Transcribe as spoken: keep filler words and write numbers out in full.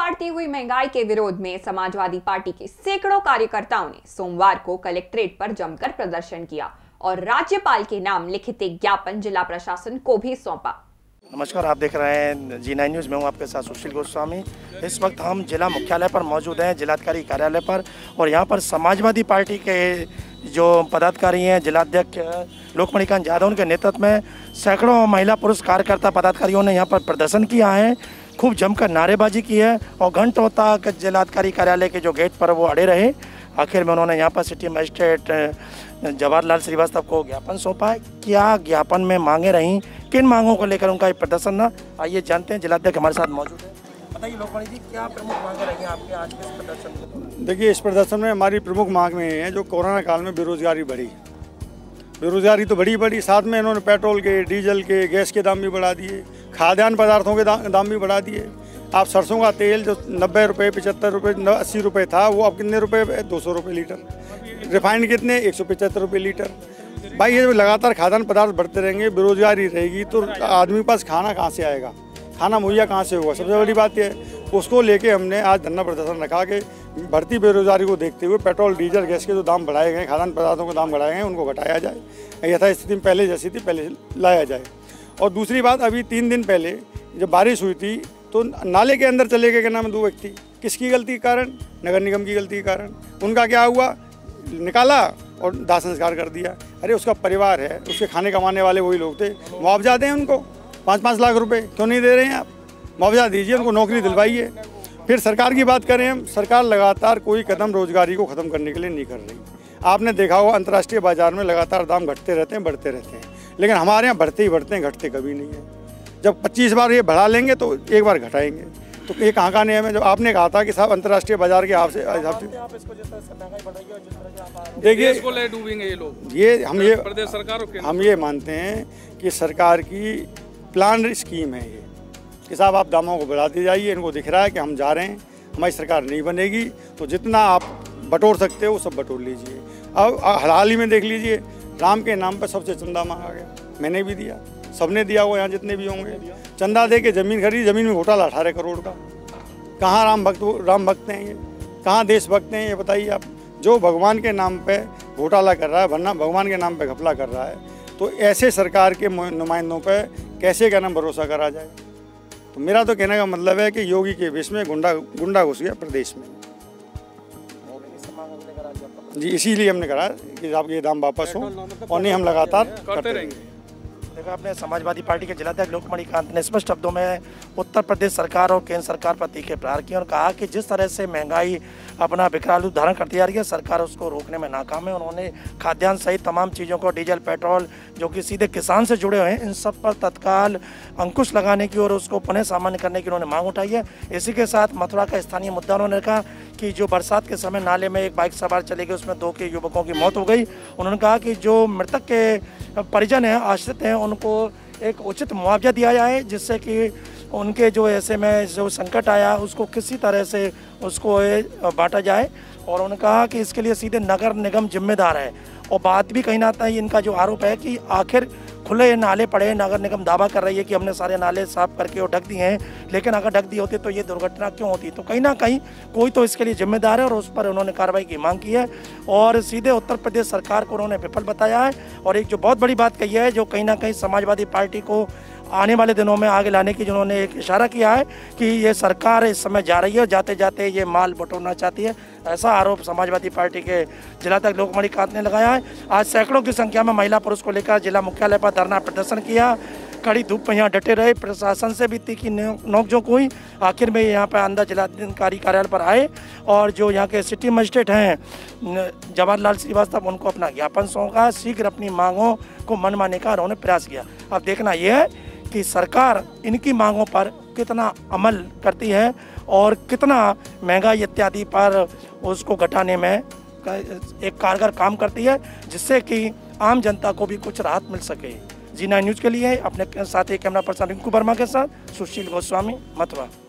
बढ़ती हुई महंगाई के विरोध में समाजवादी पार्टी के सैकड़ों कार्यकर्ताओं ने सोमवार को कलेक्ट्रेट पर जमकर प्रदर्शन किया और राज्यपाल के नाम लिखित एक ज्ञापन जिला प्रशासन को भी सौंपा। नमस्कार, आप देख रहे हैं जी नाइन न्यूज़ में। हूँ आपके साथ सुशील गोस्वामी। इस वक्त हम जिला मुख्यालय पर मौजूद हैं, जिलाधिकारी कार्यालय पर, और यहाँ पर समाजवादी पार्टी के जो पदाधिकारी हैं, जिलाध्यक्ष लोकमणिकांत यादव के नेतृत्व में सैकड़ों महिला पुरुष कार्यकर्ता पदाधिकारियों ने यहाँ पर प्रदर्शन किया है, खूब जमकर नारेबाजी की है और घंटों तक जिलाधिकारी कार्यालय के जो गेट पर वो अड़े रहे। आखिर में उन्होंने यहाँ पर सिटी मजिस्ट्रेट जवाहरलाल श्रीवास्तव को ज्ञापन सौंपा है। क्या ज्ञापन में मांगे रहीं, किन मांगों को लेकर उनका ये प्रदर्शन ना, आइए जानते हैं। जिलाध्यक्ष हमारे साथ मौजूद है। बताइए लोकमणि जी, क्या प्रमुख मांगे रही हैं आपके आज के इस प्रदर्शन में? देखिए, इस प्रदर्शन में हमारी प्रमुख मांग में है जो कोरोना काल में बेरोजगारी बढ़ी, बेरोजगारी तो बड़ी बड़ी, साथ में इन्होंने पेट्रोल के, डीजल के, गैस के दाम भी बढ़ा दिए, खाद्यान्न पदार्थों के दा, दाम भी बढ़ा दिए। आप सरसों का तेल जो नब्बे रुपये पचहत्तर रुपये अस्सी रुपये था, वो अब कितने रुपये? दो सौ रुपये लीटर। रिफाइंड कितने? एक सौ पचहत्तर रुपये लीटर। भाई ये लगातार खाद्यान्न पदार्थ बढ़ते रहेंगे, बेरोजगारी रहेगी तो आदमी के पास खाना कहाँ से आएगा, खाना मुहैया कहाँ से होगा? सबसे बड़ी बात यह है, उसको लेके हमने आज धरना प्रदर्शन रखा कि बढ़ती बेरोजगारी को देखते हुए पेट्रोल डीजल गैस के जो दाम बढ़ाए गए, खाद्यान्न पदार्थों के दाम बढ़ाए गए, उनको घटाया जाए, यथास्थिति में पहले जैसी थी पहले लाया जाए। और दूसरी बात, अभी तीन दिन पहले जब बारिश हुई थी तो नाले के अंदर चले गए, क्या नाम है, दो व्यक्ति। किसकी गलती के कारण? नगर निगम की गलती के कारण। उनका क्या हुआ? निकाला और दाह संस्कार कर दिया। अरे उसका परिवार है, उसके खाने कमाने वाले वही लोग थे, मुआवजा दें उनको, पाँच पाँच लाख रुपए क्यों नहीं दे रहे हैं आप? मुआवजा दीजिए उनको, नौकरी दिलवाइए। फिर सरकार की बात करें हम, सरकार लगातार कोई कदम रोजगारी को ख़त्म करने के लिए नहीं कर रही। आपने देखा होगा अंतर्राष्ट्रीय बाजार में लगातार दाम घटते रहते हैं, बढ़ते रहते हैं, लेकिन हमारे यहाँ बढ़ते ही बढ़ते हैं, घटते कभी नहीं है। जब पच्चीस बार ये बढ़ा लेंगे तो एक बार घटाएंगे, तो ये कहाँ का नियम है? जब आपने कहा था कि साहब अंतर्राष्ट्रीय बाजार के हिसाब से देखिए, डूबेंगे ये लोग। ये हम ये प्रदेश सरकार हम ये मानते हैं कि सरकार की प्लान स्कीम है ये कि साहब आप दामों को बढ़ाते जाइए। इनको दिख रहा है कि हम जा रहे हैं, हमारी सरकार नहीं बनेगी, तो जितना आप बटोर सकते हो वो सब बटोर लीजिए। अब हाल ही में देख लीजिए, राम के नाम पर सबसे चंदा मांगा गया, मैंने भी दिया, सबने दिया हो, यहाँ जितने भी होंगे चंदा दे के ज़मीन खरीदी, ज़मीन में घोटाला अठारह करोड़ का। कहाँ राम भक्त राम भक्त हैं ये, कहाँ देश भक्त हैं ये बताइए आप? जो भगवान के नाम पे घोटाला कर रहा है, वरना भगवान के नाम पे घपला कर रहा है, तो ऐसे सरकार के नुमाइंदों पे कैसे क्या नाम भरोसा करा जाए? तो मेरा तो कहने का मतलब है कि योगी के विष में गुंडा गुंडा घुस गया प्रदेश में जी, इसीलिए हमने कहा कि आपके ये दाम वापस हो, और नहीं हम लगातार करते रहेंगे। देखा आपने, समाजवादी पार्टी के जिलाध्यक्ष लोकमणिकांत ने स्पष्ट शब्दों में उत्तर प्रदेश सरकार और केंद्र सरकार पर तीखे प्रहार किए और कहा कि जिस तरह से महंगाई अपना विकराल रूप धारण करती जा रही है, सरकार उसको रोकने में नाकाम है। उन्होंने खाद्यान्न सहित तमाम चीज़ों को, डीजल, पेट्रोल जो कि सीधे किसान से जुड़े हुए हैं, इन सब पर तत्काल अंकुश लगाने की और उसको पुनः सामान्य करने की उन्होंने मांग उठाई है। इसी के साथ मथुरा का स्थानीय मुद्दा उन्होंने कहा कि जो बरसात के समय नाले में एक बाइक सवार चले गए, उसमें दो के युवकों की मौत हो गई। उन्होंने कहा कि जो मृतक के परिजन हैं, आश्रित हैं, उनको एक उचित मुआवजा दिया जाए, जिससे कि उनके जो ऐसे में जो संकट आया उसको किसी तरह से उसको बांटा जाए। और उन्होंने कहा कि इसके लिए सीधे नगर निगम जिम्मेदार है। और बात भी कहीं ना कहीं इनका जो आरोप है कि आखिर खुले नाले पड़े, नगर निगम दावा कर रही है कि हमने सारे नाले साफ करके और ढक दिए हैं, लेकिन अगर ढक दिए होते तो ये दुर्घटना क्यों होती? तो कहीं ना कहीं कोई तो इसके लिए जिम्मेदार है और उस पर उन्होंने कार्रवाई की मांग की है और सीधे उत्तर प्रदेश सरकार को उन्होंने विफल बताया है। और एक जो बहुत बड़ी बात कही है, जो कहीं ना कहीं समाजवादी पार्टी को आने वाले दिनों में आगे लाने की जिन्होंने एक इशारा किया है कि ये सरकार इस समय जा रही है, जाते जाते ये माल बटोरना चाहती है, ऐसा आरोप समाजवादी पार्टी के जिलाध्यक्ष लोकमणिकांत ने लगाया है। आज सैकड़ों की संख्या में महिला पुरुष को लेकर जिला मुख्यालय पर धरना प्रदर्शन किया, कड़ी धूप में यहाँ डटे रहे, प्रशासन से भी तीखी नोकझोंक हुई। आखिर में यहाँ पर अंदर जिलाधिकारी कार्यालय पर आए और जो यहाँ के सिटी मजिस्ट्रेट हैं जवाहरलाल श्रीवास्तव, उनको अपना ज्ञापन सौंपा, शीघ्र अपनी मांगों को मनमाने का उन्होंने प्रयास किया। अब देखना यह है कि सरकार इनकी मांगों पर कितना अमल करती है और कितना महंगाई इत्यादि पर उसको घटाने में एक कारगर काम करती है, जिससे कि आम जनता को भी कुछ राहत मिल सके। जी नाइन न्यूज़ के लिए अपने साथी कैमरा पर्सन रिंकू वर्मा के साथ सुशील गोस्वामी, मथुरा।